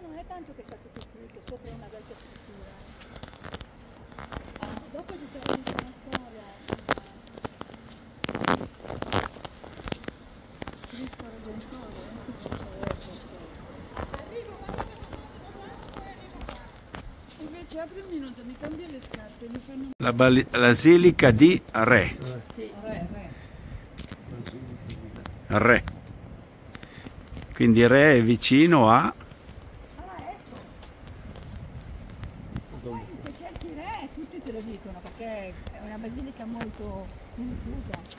non è tanto che è stato costruito sopra una vecchia struttura. Dopo ci sarà tutta una storia. Cristo Redentore. Invece apri un minuto, mi cambia le scarpe, mi fanno... La Basilica di Re. Sì, re. Re. Quindi Re è vicino a... Ah, ecco. Se cerchi re, tutti te lo dicono, perché è una basilica molto conosciuta.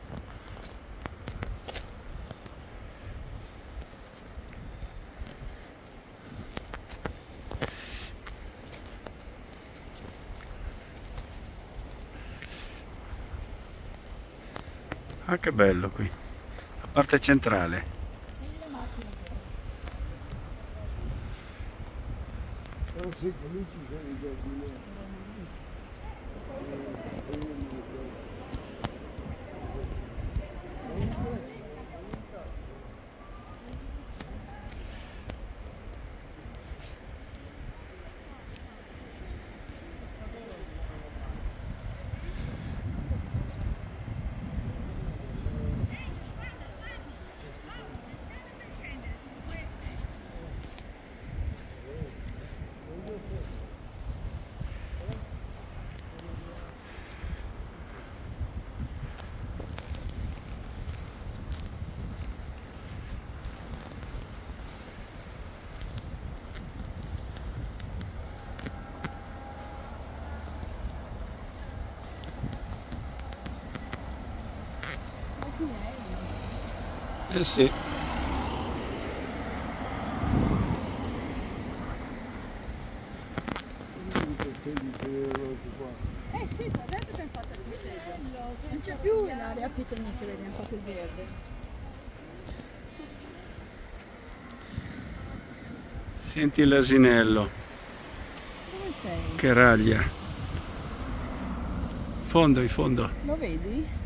Ah, che bello qui. La parte centrale. Le macchine. Sì, lì ci sono i giardini. Eh sì. Sì, da dentro che hanno fatto il festeggio. Non c'è più l'area picnic, vedi, hanno fatto il verde. Senti l'asinello Dove sei? che raglia. In fondo, in fondo. Lo vedi?